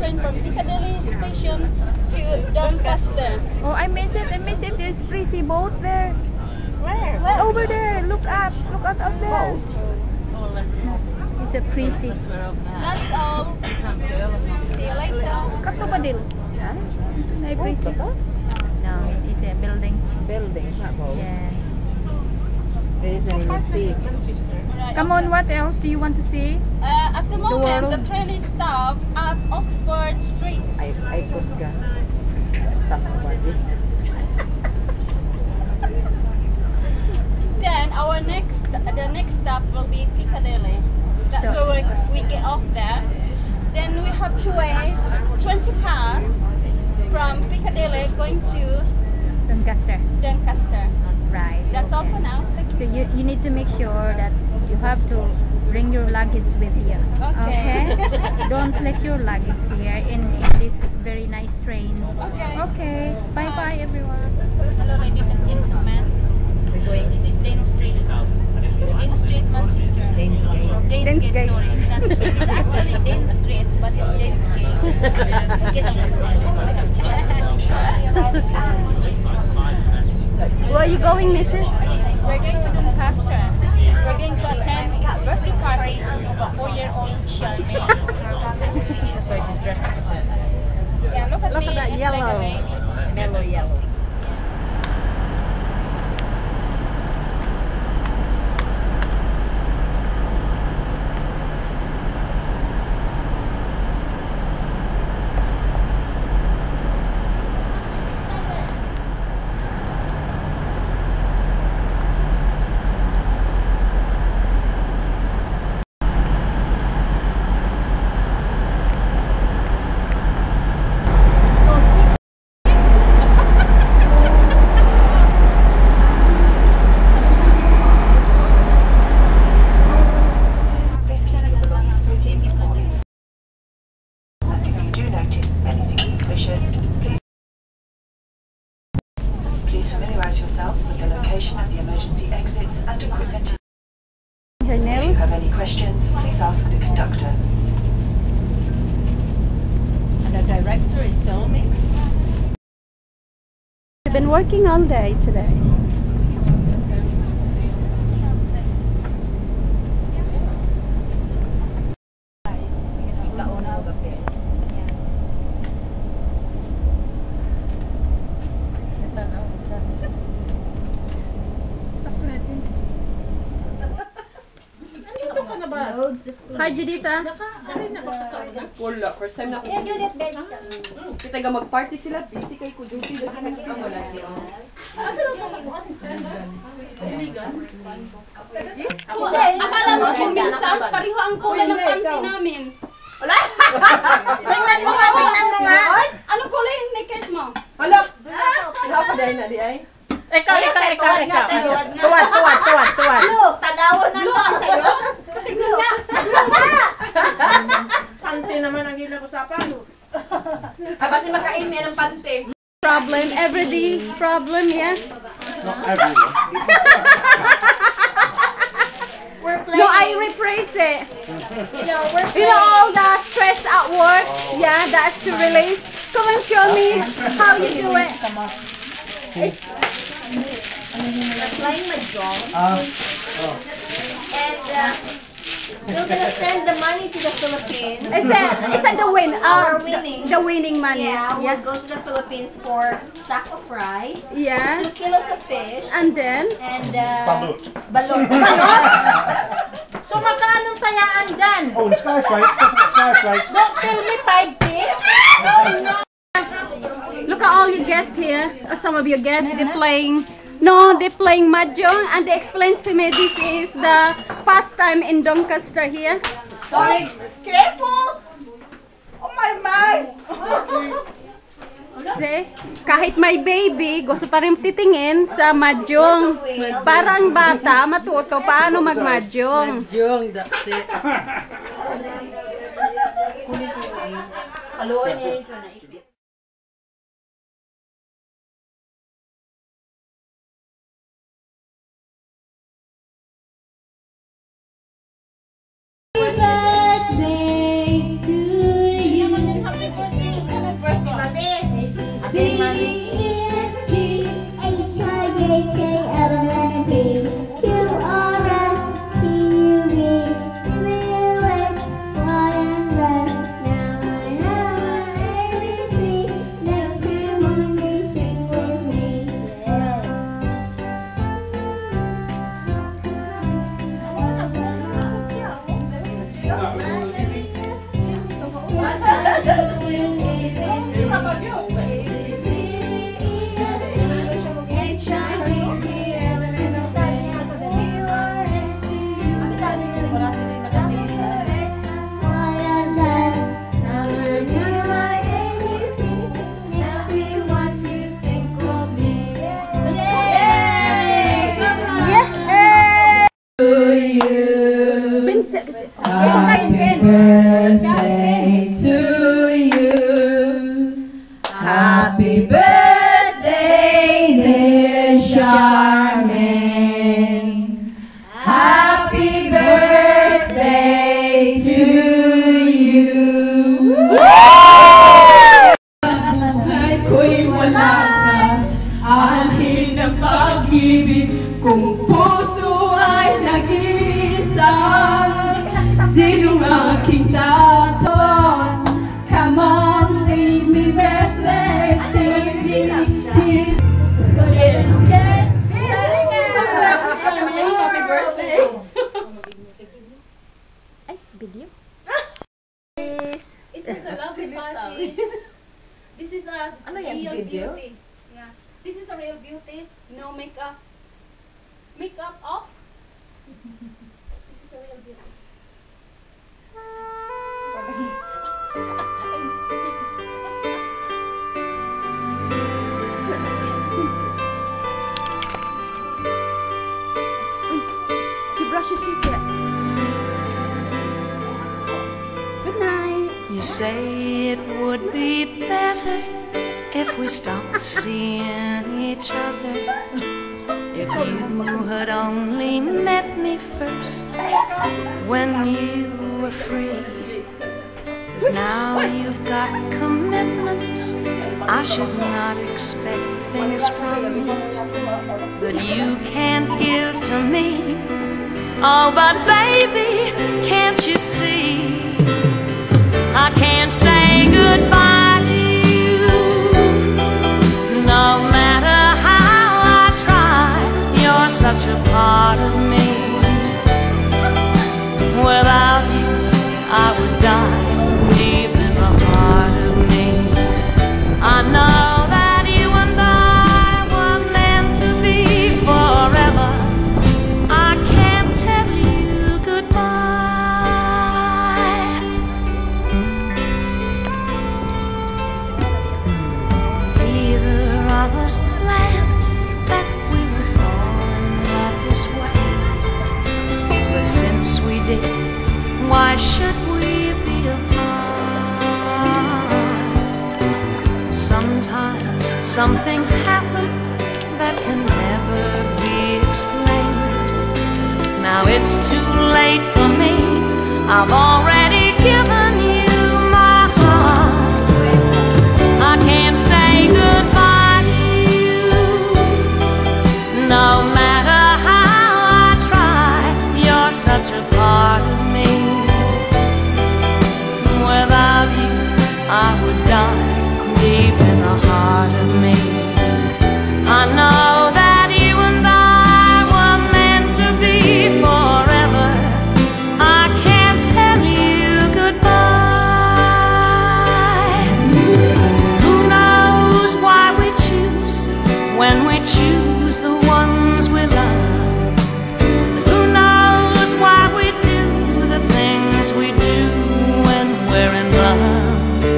train from Piccadilly Station to Doncaster. Oh, I miss it. I miss it. There's crazy boat there. Where? Right over there. Look up. Look out up there. Oh, let's It's a crazy. That's all. See you later. Katubadil. Huh? Ay, crazy. No, it's a building. Building, not boat. Yeah. There isn't any sea. Right, Come on, what else do you want to see? At the moment, world. the train is stopped at Oxford Street. Ay, kusga. Tama ba, Jit? Then the next stop will be Piccadilly. That's So- where we get off there. Then we have to wait 20 past from Piccadilly going to Doncaster. Doncaster. Right. That's all for now. Thank you. So you need to make sure that you have to bring your luggage with you. Okay. Don't let your luggage here in this very nice train. Okay. Okay. Bye bye everyone. Hello, ladies and gentlemen. We're going This is Dane Street. Dane Street, Manchester. Dane's Gate. Dane's Gate, sorry. It's actually Dane Street, but it's Dane's Gate. Where are you going, Mrs.? We're going to Doncaster. We're going to attend a birthday party of a 4-year-old Sharmaine. So she's dressed up as a... Yeah, look at Look me. at that just yellow. like a baby. Mellow yellow. Please familiarize yourself with the location of the emergency exits and equipment. Her If you nails. have any questions, please ask the conductor. And the director is filming. I've been working all day today. Hi, Judita. Wala, first time na ako. Kita ga mag-party sila, busy kay ko duty lagi nagkita mo lagi. Akala mo kung minsan, pareho ang kulay ng panty namin. Tingnan mo nga! Ano kulay yung naked mo? Hala! Hala pa dahil na di ay. Ikaw. Tuwad. Tadawon na Blue ang sa'yo? Tingnan nga! Tingnan nga! Panty naman ang ginag-usapan. Kasi makain may ng pante. Problem, everyday problem, yeah? Not everyone. We're playing. No, I rephrase it. You know, we're You know all the stress at work? Yeah, that's to release. Come and show me how you do it. Applying my job, Oh. and we're gonna send the money to the Philippines. Is that the win? Our winning. The winning money. Yeah, we'll Yeah. go to the Philippines for sack of rice, Yeah. 2 kilos of fish, And then? and Balut. balot. So magkano tayaan dyan? Oh, and skyflakes. Don't forget skyflakes. Don't tell me 5K. Look at all your guests here. Some of your guests, they're playing. No, they're playing mahjong, and they explained to me this is the pastime in Doncaster here. Sorry. Careful! Oh my! See? Kahit may baby, gusto pa rin titingin sa mahjong. Parang bata, matuto paano magmahjong. Jung, that's it. Haluan niya yun sa naibig. Happy birthday to you. Happy birthday to you. Happy birthday, dear Sharmaine. Happy birthday to you. Buhay ko'y wala ka, ahin ang pag-ibig, kung puso ay nag-iisa. Sinong aking taton? Come on, leave me breathless. Take me tears. Cheers! Cheers! Happy birthday! Ay, video? It was a lovely party. This is a real beauty. Yeah. This is a real beauty. No makeup. Makeup off. This is a real beauty. You brush your teeth yet? Good night. You say it would be better if we stopped seeing each other. If you had only met me first when you were free. 'Cause now you've got commitments, I should not expect things from me that you can't give to me. Oh, but baby, can't you see? I can't say goodbye to you, no matter how I try. You're such a part of me. Without you, I would die deep in the heart of me. I know that you and I were meant to be forever. I can't tell you goodbye. Either of us planned that we would fall in love this way, but since we did, why should we be apart? Sometimes some things happen that can never be explained. Now it's too late for me, I've already given you my heart. I can't say goodbye to you, no matter how I try. You're such a part of me. Without you, I would die deep in the heart of me. I know that you and I were meant to be forever. I can't tell you goodbye. Who knows why we choose when we choose the ones we love? Who knows why we do the things we do when we're in love?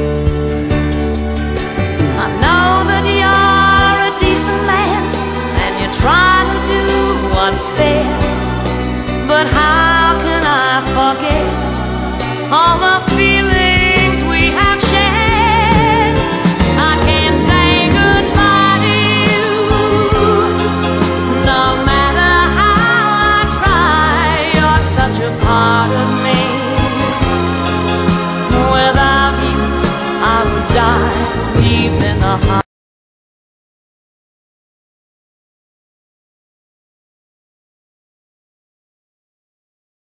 I know that you're a decent man and you try to do what's fair, but how can I forget all the feelings we have shared? I can't say goodbye to you, no matter how I try. You're such a part of me. Without you, I would die deep in the heart.